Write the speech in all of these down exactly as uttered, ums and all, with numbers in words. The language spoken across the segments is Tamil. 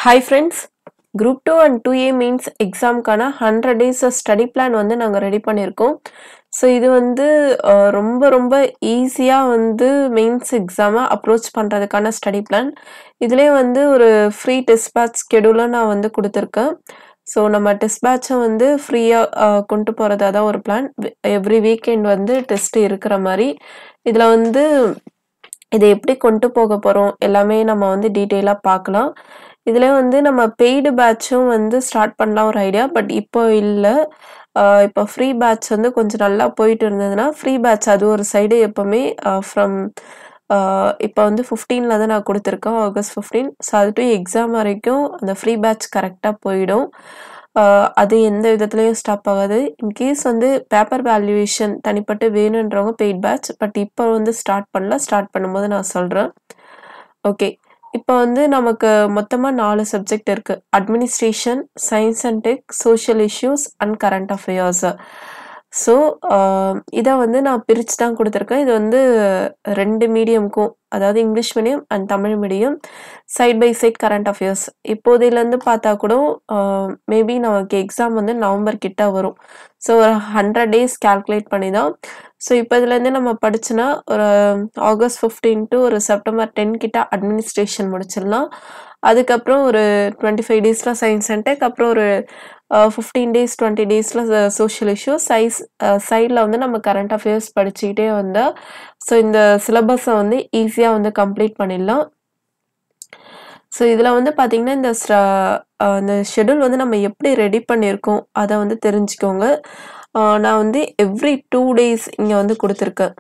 Hi friends, Group two and two A means exam கான one hundred days study plan வந்து நாங்க ரெடி பண்ணியிருக்கோம். ஸோ இது வந்து அஹ், ரொம்ப ரொம்ப ஈஸியாக வந்து மெயின்ஸ் எக்ஸாமை அப்ரோச் பண்ணுறதுக்கான ஸ்டடி பிளான். இதுலேயே வந்து ஒரு ஃப்ரீ டெஸ்ட் பேட்ச் ஸ்கெடியூலும் நான் வந்து கொடுத்துருக்கேன். ஸோ நம்ம டெஸ்ட் பேட்சை வந்து ஃப்ரீயாக கொண்டு போகிறதா தான் ஒரு பிளான். எவ்ரி வீக்கெண்ட் வந்து டெஸ்ட் இருக்கிற மாதிரி இதில் வந்து இதை எப்படி கொண்டு போக போகிறோம் எல்லாமே நம்ம வந்து டீட்டெயிலாக பார்க்கலாம். இதில் வந்து நம்ம பெய்டு பேட்சும் வந்து ஸ்டார்ட் பண்ணலாம் ஒரு ஐடியா, பட் இப்போ இல்லை. இப்போ ஃப்ரீ பேட்ச் வந்து கொஞ்சம் நல்லா போயிட்டு இருந்ததுன்னா ஃப்ரீ பேட்ச் அது ஒரு சைடு எப்போவுமே ஃப்ரம் இப்போ வந்து ஃபிஃப்டீனில் தான் நான் கொடுத்துருக்கேன், ஆகஸ்ட் ஃபிஃப்டீன். ஸோ அது டு எக்ஸாம் வரைக்கும் அந்த ஃப்ரீ பேட்ச் கரெக்டாக போயிடும். ஆஹ் அது எந்த விதத்துலையும் ஸ்டாப் ஆகாது. இன்கேஸ் வந்து பேப்பர் வேல்யூவேஷன் தனிப்பட்டு வேணுன்றவங்க பெய்ட் பேட்ச், பட் இப்போ வந்து ஸ்டார்ட் பண்ணல. ஸ்டார்ட் பண்ணும்போது நான் சொல்கிறேன். ஓகே, இப்போ வந்து நமக்கு மொத்தமாக நாலு சப்ஜெக்ட் இருக்குது. Administration, science and tech, social issues and current affairs. So இதை வந்து நான் பிரித்து தான் கொடுத்துருக்கேன். இது வந்து ரெண்டு மீடியமுக்கும், அதாவது English medium and Tamil medium, side by side current affairs. இப்போதையிலேருந்து பார்த்தா கூட மேபி நமக்கு எக்ஸாம் வந்து நவம்பர் கிட்ட வரும். ஸோ ஒரு ஹண்ட்ரட் டேஸ் கால்குலேட் பண்ணி தான். ஸோ இப்போ இதுலேருந்து நம்ம படிச்சுன்னா ஒரு ஆகஸ்ட் ஃபிஃப்டீன் டு ஒரு செப்டம்பர் டென் கிட்ட அட்மினிஸ்ட்ரேஷன் முடிச்சிடலாம். அதுக்கப்புறம் ஒரு டுவெண்ட்டி ஃபைவ் டேஸில் சயின்ஸ் அண்ட் டெக், அப்புறம் ஒரு ஃபிஃப்டீன் டேஸ் டுவெண்ட்டி டேஸில் சோஷியல் இஷ்யூஸ், சைஸ் சைடில் வந்து நம்ம கரண்ட் அஃபேர்ஸ் படிச்சுக்கிட்டே வந்தால் ஸோ இந்த சிலபஸை வந்து ஈஸியாக வந்து கம்ப்ளீட் பண்ணிடலாம். ஸோ இதில் வந்து பார்த்திங்கன்னா இந்த இந்த ஷெடியூல் வந்து நம்ம எப்படி ரெடி பண்ணியிருக்கோம் அதை வந்து தெரிஞ்சுக்கோங்க. நான் வந்து எவ்ரி டூ டேஸ் இங்கே வந்து கொடுத்துருக்கேன்.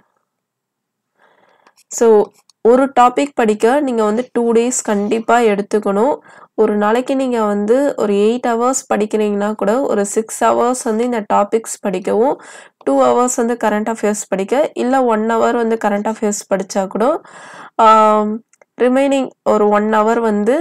ஸோ ஒரு டாபிக் படிக்க நீங்கள் வந்து டூ டேஸ் கண்டிப்பாக எடுத்துக்கணும். ஒரு நாளைக்கு நீங்கள் வந்து ஒரு எயிட் ஹவர்ஸ் படிக்கிறீங்கன்னா கூட ஒரு சிக்ஸ் ஹவர்ஸ் வந்து இந்த டாபிக்ஸ் படிக்கவும், டூ ஹவர்ஸ் வந்து கரண்ட் அஃபேர்ஸ் படிக்க, இல்லை ஒன் ஹவர் வந்து கரண்ட் அஃபேர்ஸ் படித்தா கூட ரிமைனிங் ஒரு ஒன் ஹவர் வந்து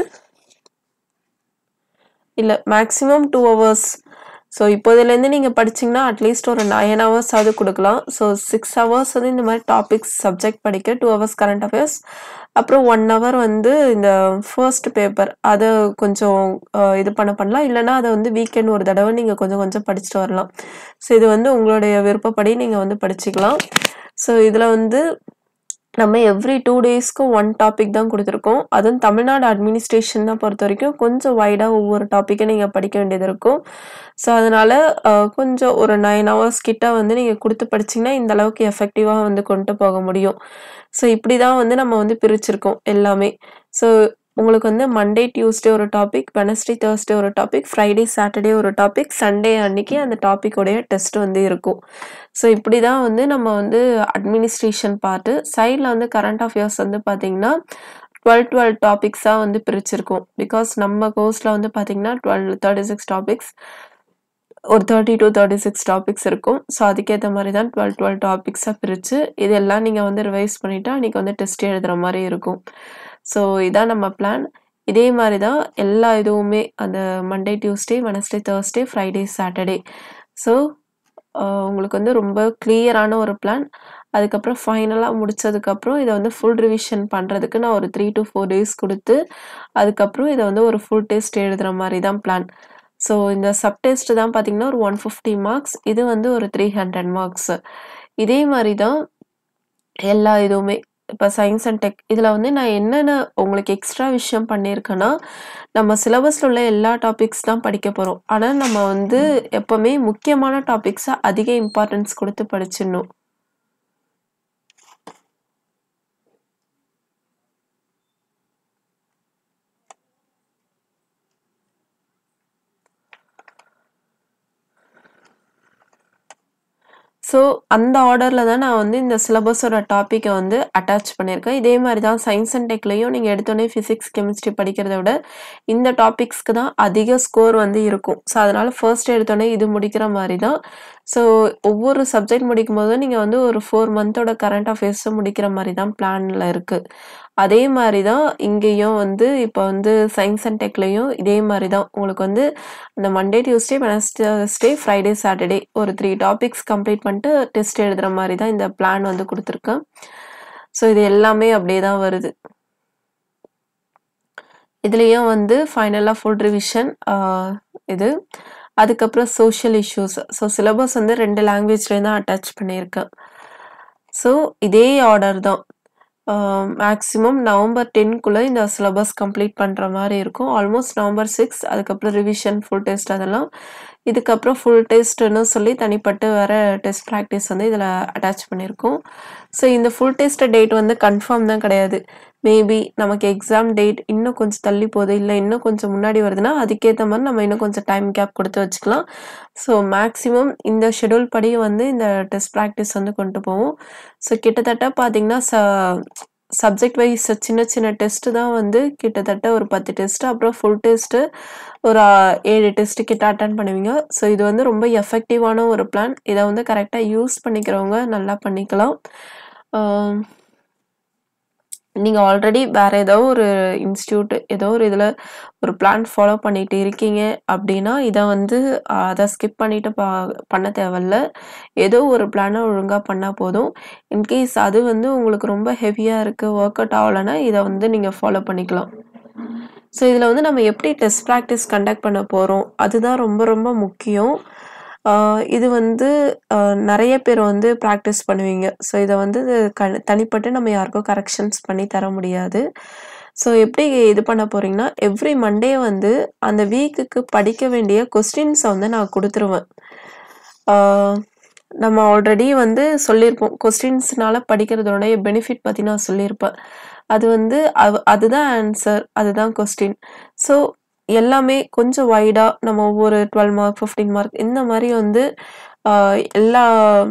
இல்லை மேக்ஸிமம் டூ ஹவர்ஸ். ஸோ இப்போதுலேருந்து நீங்கள் படிச்சிங்கன்னா அட்லீஸ்ட் ஒரு நைன் ஹவர்ஸ் ஆகுது கொடுக்கலாம். ஸோ சிக்ஸ் ஹவர்ஸ் வந்து இந்த மாதிரி டாபிக்ஸ் சப்ஜெக்ட் படிக்க, டூ ஹவர்ஸ் கரண்ட் அஃபேர்ஸ், அப்புறம் ஒன் ஹவர் வந்து இந்த ஃபர்ஸ்ட் பேப்பர் அதை கொஞ்சம் இது பண்ண பண்ணலாம். இல்லைனா அதை வந்து வீக்கெண்ட் ஒரு தடவை நீங்கள் கொஞ்சம் கொஞ்சம் படிச்சுட்டு வரலாம். ஸோ இது வந்து உங்களுடைய விருப்பப்படி நீங்கள் வந்து படிச்சுக்கலாம். ஸோ இதில் வந்து நம்ம எவ்ரி டூ டேஸ்க்கு ஒன் டாபிக் தான் கொடுத்துருக்கோம். அதுவும் தமிழ்நாடு அட்மினிஸ்ட்ரேஷன் தான் பொறுத்த வரைக்கும் கொஞ்சம் வைடாக ஒவ்வொரு டாப்பிக்கை நீங்கள் படிக்க வேண்டியது இருக்கும். ஸோ அதனால் கொஞ்சம் ஒரு நைன் ஹவர்ஸ் கிட்ட வந்து நீங்கள் கொடுத்து படிச்சிங்கன்னா இந்த அளவுக்கு எஃபெக்டிவாக வந்து கொண்டு போக முடியும். ஸோ இப்படி தான் வந்து நம்ம வந்து பிரிச்சிருக்கோம் எல்லாமே. ஸோ உங்களுக்கு வந்து மண்டே டியூஸ்டே ஒரு டாபிக், வெனஸ்டே தேர்ஸ்டே ஒரு டாபிக், ஃப்ரைடே சாட்டர்டே ஒரு டாபிக், சண்டே அன்னைக்கு அந்த டாப்பிக்கோடைய டெஸ்ட் வந்து இருக்கும். ஸோ இப்படி தான் வந்து நம்ம வந்து அட்மினிஸ்ட்ரேஷன் பார்ட்டு. சைடில் வந்து கரண்ட் அஃபேர்ஸ் வந்து பார்த்திங்கன்னா டுவெல் டுவெல் டாபிக்ஸாக வந்து பிரிச்சிருக்கோம். பிகாஸ் நம்ம கோர்ஸில் வந்து பார்த்திங்கன்னா டுவெல் தேர்ட்டி சிக்ஸ் டாபிக்ஸ், ஒரு thirty to thirty six topics இருக்கும். ஸோ அதுக்கேற்ற மாதிரி தான் டுவெல் டுவெல் டாபிக்ஸாக பிரித்து இதெல்லாம் நீங்கள் வந்து ரிவைஸ் பண்ணிவிட்டு அன்றைக்கி வந்து டெஸ்ட் எழுதுகிற மாதிரி இருக்கும். ஸோ இதான் நம்ம பிளான். இதே மாதிரி தான் எல்லா இதுவுமே அந்த Monday Tuesday Wednesday Thursday Friday Saturday. So உங்களுக்கு வந்து ரொம்ப கிளியரான ஒரு பிளான். அதுக்கப்புறம் ஃபைனலாக முடித்ததுக்கப்புறம் இதை வந்து ஃபுல் ரிவிஷன் பண்ணுறதுக்கு நான் ஒரு த்ரீ டு ஃபோர் டேஸ் கொடுத்து அதுக்கப்புறம் இதை வந்து ஒரு ஃபுல் டெஸ்ட் எழுதுகிற மாதிரி தான் பிளான். ஸோ இந்த சப் டெஸ்ட் தான் பார்த்திங்கன்னா ஒரு ஒன் ஃபிஃப்டி மார்க்ஸ், இது வந்து ஒரு த்ரீ ஹண்ட்ரட் மார்க்ஸ். இதே மாதிரி தான் எல்லா இதுவுமே. இப்போ சயின்ஸ் அண்ட் டெக் இதில் வந்து நான் என்னென்ன உங்களுக்கு எக்ஸ்ட்ரா விஷயம் பண்ணியிருக்கேன்னா, நம்ம சிலபஸில் உள்ள எல்லா டாபிக்ஸ் தான் படிக்க போகிறோம். ஆனால் நம்ம வந்து எப்போவுமே முக்கியமான டாபிக்ஸை அதிக இம்பார்ட்டன்ஸ் கொடுத்து படிச்சிடணும். ஸோ அந்த ஆர்டரில் தான் நான் வந்து இந்த சிலபஸோட டாப்பிக்கை வந்து அட்டாச் பண்ணியிருக்கேன். இதே மாதிரி தான் சயின்ஸ் அண்ட் டெக்லையும் நீங்கள் எடுத்தோடனே ஃபிசிக்ஸ் கெமிஸ்ட்ரி படிக்கிறத விட இந்த டாபிக்ஸ்க்கு தான் அதிக ஸ்கோர் வந்து இருக்கும். ஸோ அதனால் ஃபர்ஸ்ட் எடுத்தோடனே இது முடிக்கிற மாதிரி தான். ஸோ ஒவ்வொரு சப்ஜெக்ட் முடிக்கும் போதும் நீங்கள் வந்து ஒரு ஃபோர் மந்தோட கரண்ட் அஃபேர்ஸும் முடிக்கிற மாதிரி தான் பிளானில் இருக்குது. அதே மாதிரி தான் இங்கேயும் வந்து இப்போ வந்து சயின்ஸ் அண்ட் டெக்லையும் இதே மாதிரி தான் உங்களுக்கு வந்து அந்த Monday Tuesday Wednesday Friday Saturday ஒரு த்ரீ டாபிக்ஸ் கம்ப்ளீட் பண்ணிட்டு டெஸ்ட் எழுதுகிற மாதிரி தான் இந்த பிளான் வந்து கொடுத்துருக்கேன். ஸோ இது எல்லாமே அப்படியே தான் வருது. இதுலயும் வந்து ஃபைனலா ஃபுல் ரிவிஷன் இது. அதுக்கப்புறம் சோஷியல் இஷ்யூஸ். ஸோ சிலபஸ் வந்து ரெண்டு லாங்குவேஜ்லேயும் தான் அட்டாச் பண்ணியிருக்கேன். ஸோ இதே ஆர்டர் தான். மேக்ஸிமம் நவம்பர் டென்க்குள்ள இந்த சிலபஸ் கம்ப்ளீட் பண்ணுற மாதிரி இருக்கும். ஆல்மோஸ்ட் நவம்பர் சிக்ஸ், அதுக்கப்புறம் ரிவிஷன், ஃபுல் டெஸ்ட் அதெல்லாம். இதுக்கப்புறம் ஃபுல் டெஸ்ட்டுன்னு சொல்லி தனிப்பட்டு வர டெஸ்ட் ப்ராக்டிஸ் வந்து இதில் அட்டாச் பண்ணியிருக்கோம். ஸோ இந்த ஃபுல் டெஸ்ட் டேட் வந்து கன்ஃபார்ம் தான் கிடையாது. மேபி நமக்கு எக்ஸாம் டேட் இன்னும் கொஞ்சம் தள்ளி போகுது, இல்லை இன்னும் கொஞ்சம் முன்னாடி வருதுன்னா அதுக்கேற்ற மாதிரி நம்ம இன்னும் கொஞ்சம் டைம் கேப் கொடுத்து வச்சுக்கலாம். ஸோ மேக்ஸிமம் இந்த ஷெடியூல் படி வந்து இந்த டெஸ்ட் ப்ராக்டிஸ் வந்து கொண்டு போவோம். ஸோ கிட்டத்தட்ட பார்த்தீங்கன்னா ச சப்ஜெக்ட் வைஸ் சின்ன சின்ன டெஸ்ட்டு தான் வந்து கிட்டத்தட்ட ஒரு பத்து டெஸ்ட்டு, அப்புறம் ஃபுல் டெஸ்ட்டு ஒரு ஏழு டெஸ்ட்டு கிட்ட அட்டன் பண்ணுவீங்க. ஸோ இது வந்து ரொம்ப எஃபெக்டிவான ஒரு பிளான். இதை வந்து கரெக்டாக யூஸ் பண்ணிக்கிறவங்க நல்லா பண்ணிக்கலாம். நீங்கள் ஆல்ரெடி வேறு ஏதோ ஒரு இன்ஸ்டியூட் ஏதோ ஒரு இதில் ஒரு பிளான் ஃபாலோ பண்ணிட்டு இருக்கீங்க அப்படின்னா இதை வந்து அதை ஸ்கிப் பண்ணிட்டு பா பண்ண தேவையில்ல. ஏதோ ஒரு பிளானை ஒழுங்காக பண்ணால் போதும். இன்கேஸ் அது வந்து உங்களுக்கு ரொம்ப ஹெவியாக இருக்குது, ஒர்க் அவுட் ஆகலைன்னா இதை வந்து நீங்கள் ஃபாலோ பண்ணிக்கலாம். ஸோ இதில் வந்து நம்ம எப்படி டெஸ்ட் ப்ராக்டிஸ் கண்டக்ட் பண்ண போகிறோம் அதுதான் ரொம்ப ரொம்ப முக்கியம். இது வந்து நிறைய பேர் வந்து ப்ராக்டிஸ் பண்ணுவீங்க. ஸோ இதை வந்து க தனிப்பட்டு நம்ம யாருக்கும் கரெக்ஷன்ஸ் பண்ணி தர முடியாது. ஸோ எப்படி இது பண்ண போகிறீங்கன்னா எவ்ரி மண்டே வந்து அந்த வீக்குக்கு படிக்க வேண்டிய கொஸ்டின்ஸை வந்து நான் கொடுத்துருவேன். நம்ம ஆல்ரெடி வந்து சொல்லியிருப்போம், கொஸ்டின்ஸ்னால படிக்கிறதோடைய பெனிஃபிட் பற்றி நான் சொல்லியிருப்பேன். அது வந்து அவ் அதுதான் ஆன்சர், அதுதான் கொஸ்டின். ஸோ எல்லாமே கொஞ்சம் வைடாக நம்ம ஒவ்வொரு டுவெல் மார்க் ஃபிஃப்டீன் மார்க் இந்த மாதிரி வந்து எல்லா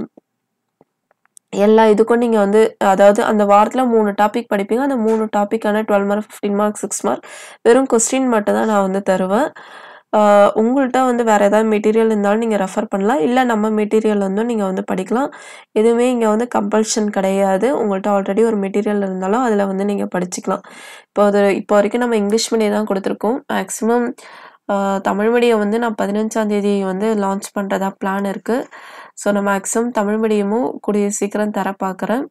எல்லா இதுக்கும் நீங்கள் வந்து அதாவது அந்த வாரத்தில் மூணு டாபிக் படிப்பீங்க. அந்த மூணு டாப்பிக்கான twelve mark fifteen mark six mark வெறும் கொஸ்டின் மட்டும் தான் நான் வந்து தருவேன். உங்கள்கிட்ட வந்து வேறு ஏதாவது மெட்டீரியல் இருந்தாலும் நீங்கள் ரெஃபர் பண்ணலாம், இல்லை நம்ம மெட்டீரியல் வந்து நீங்கள் வந்து படிக்கலாம். எதுவுமே இங்கே வந்து கம்பல்ஷன் கிடையாது. உங்கள்கிட்ட ஆல்ரெடி ஒரு மெட்டீரியல் இருந்தாலும் அதில் வந்து நீங்கள் படிச்சுக்கலாம். இப்போ அது இப்போ வரைக்கும் நம்ம இங்கிலீஷ் மீடியம் தான் கொடுத்துருக்கோம். மேக்ஸிமம் தமிழ் மீடியம் வந்து நான் பதினஞ்சாம் தேதி வந்து லான்ச் பண்ணுறதா பிளான் இருக்குது. ஸோ நான் மேக்ஸிமம் தமிழ் மீடியமும் கூடிய சீக்கிரம் தர பார்க்குறேன்.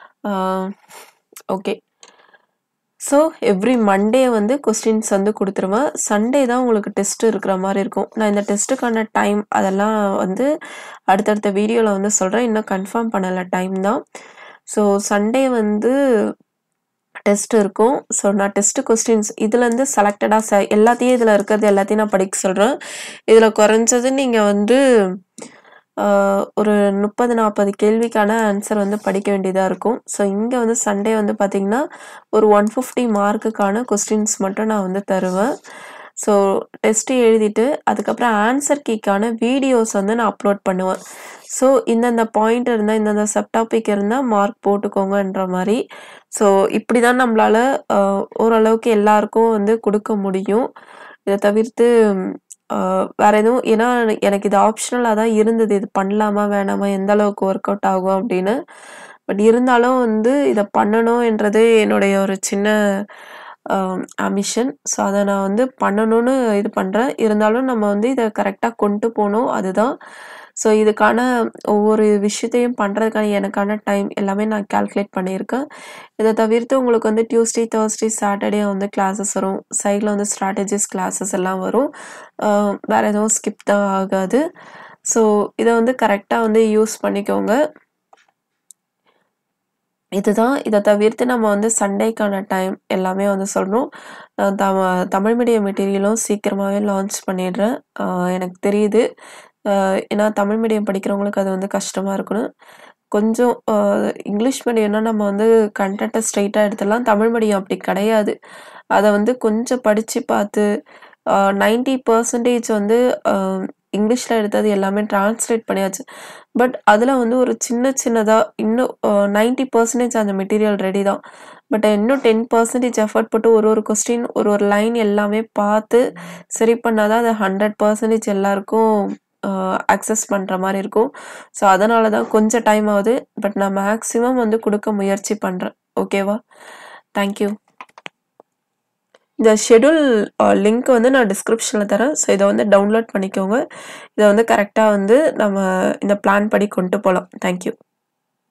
ஓகே. ஸோ எவ்ரி மண்டே வந்து கொஸ்டின்ஸ் வந்து கொடுத்துருவேன். சண்டே தான் உங்களுக்கு டெஸ்ட் இருக்கிற மாதிரி இருக்கும். நான் இந்த டெஸ்ட்டுக்கான டைம் அதெல்லாம் வந்து அடுத்தடுத்த வீடியோவில் வந்து சொல்கிறேன். இன்னும் கன்ஃபார்ம் பண்ணலை டைம் தான். ஸோ சண்டே வந்து டெஸ்ட் இருக்கும். ஸோ நான் டெஸ்ட்டு கொஸ்டின்ஸ் இதுலேருந்து செலக்டடாக ச எல்லாத்தையும் இதில் இருக்கிறது எல்லாத்தையும் நான் படிக்க சொல்கிறேன். இதில் குறைஞ்சது நீங்கள் வந்து ஒரு முப்பது நாற்பது கேள்விக்கான ஆன்சர் வந்து படிக்க வேண்டியதாக இருக்கும். ஸோ இங்கே வந்து சண்டே வந்து பார்த்திங்கன்னா ஒரு ஒன் ஃபிஃப்டி மார்க்குக்கான கொஸ்டின்ஸ் மட்டும் நான் வந்து தருவேன். ஸோ டெஸ்ட்டு எழுதிட்டு அதுக்கப்புறம் ஆன்சர் கீக்கான வீடியோஸ் வந்து நான் அப்லோட் பண்ணுவேன். ஸோ இந்தந்த பாயிண்ட் இருந்தால் இந்தந்த சப் டாபிக் இருந்தால் மார்க் போட்டுக்கோங்கன்ற மாதிரி. ஸோ இப்படி தான் நம்மளால் ஓரளவுக்கு எல்லாருக்கும் வந்து கொடுக்க முடியும். இதை தவிர்த்து வேறு எதுவும் ஏன்னா எனக்கு இது ஆப்ஷனலாக தான் இருந்தது. இது பண்ணலாமா வேணாமா, எந்த அளவுக்கு ஒர்க் அவுட் ஆகும் அப்படின்னு. பட் இருந்தாலும் வந்து இதை பண்ணணும் என்றது என்னுடைய ஒரு சின்ன ஆம்பிஷன். ஸோ அதை நான் வந்து பண்ணணும்னு இது பண்ணுறேன். இருந்தாலும் நம்ம வந்து இதை கரெக்டாக கொண்டு போகணும், அதுதான். ஸோ இதுக்கான ஒவ்வொரு விஷயத்தையும் பண்ணுறதுக்கான எனக்கான டைம் எல்லாமே நான் கால்குலேட் பண்ணியிருக்கேன். இதை தவிர்த்து உங்களுக்கு வந்து டியூஸ்டே தேர்ஸ்டே சாட்டர்டே வந்து கிளாஸஸ் வரும். சைடில் வந்து ஸ்ட்ராட்டஜிஸ் கிளாஸஸ் எல்லாம் வரும். வேறு எதுவும் ஸ்கிப் தான் ஆகாது. ஸோ இதை வந்து கரெக்டாக வந்து யூஸ் பண்ணிக்கோங்க. இதுதான். இதை தவிர்த்து நம்ம வந்து சண்டேக்கான டைம் எல்லாமே வந்து சொல்கிறோம். தம தமிழ் மீடியம் மெட்டீரியலும் சீக்கிரமாகவே லான்ச் பண்ணிடுறேன். எனக்கு தெரியுது, ஏன்னா தமிழ் மீடியம் படிக்கிறவங்களுக்கு அது வந்து கஷ்டமாக இருக்கணும். கொஞ்சம் இங்கிலீஷ் மீடியம்னா நம்ம வந்து கண்டென்ட்டை ஸ்ட்ரெயிட்டாக எடுத்துடலாம். தமிழ் மீடியம் அப்படி கிடையாது. அதை வந்து கொஞ்சம் படித்து பார்த்து நைன்டி பர்சன்டேஜ் வந்து இங்கிலீஷில் எடுத்தது எல்லாமே டிரான்ஸ்லேட் பண்ணியாச்சு. பட் அதில் வந்து ஒரு சின்ன சின்னதாக இன்னும் நைன்டி பர்சன்டேஜ் அந்த மெட்டீரியல் ரெடி தான். பட் இன்னும் டென் பர்சன்டேஜ் எஃபர்ட் போட்டு ஒரு ஒரு கொஸ்டின் ஒரு ஒரு லைன் எல்லாமே பார்த்து சரி பண்ணால் தான் அது ஹண்ட்ரட் பர்சன்டேஜ் எல்லாருக்கும் அக்சஸ் பண்ணுற மாதிரி இருக்கும். ஸோ அதனால தான் கொஞ்சம் டைம் ஆகுது. பட் நான் மேக்ஸிமம் வந்து கொடுக்க முயற்சி பண்ணுறேன். ஓகேவா? தேங்க்யூ. இந்த ஷெடியூல் லிங்க் வந்து நான் டிஸ்கிரிப்ஷனில் தரேன். ஸோ இதை வந்து டவுன்லோட் பண்ணிக்கோங்க. இதை வந்து கரெக்டாக வந்து நம்ம இந்த பிளான் படி கொண்டு போகலாம். தேங்க்யூ.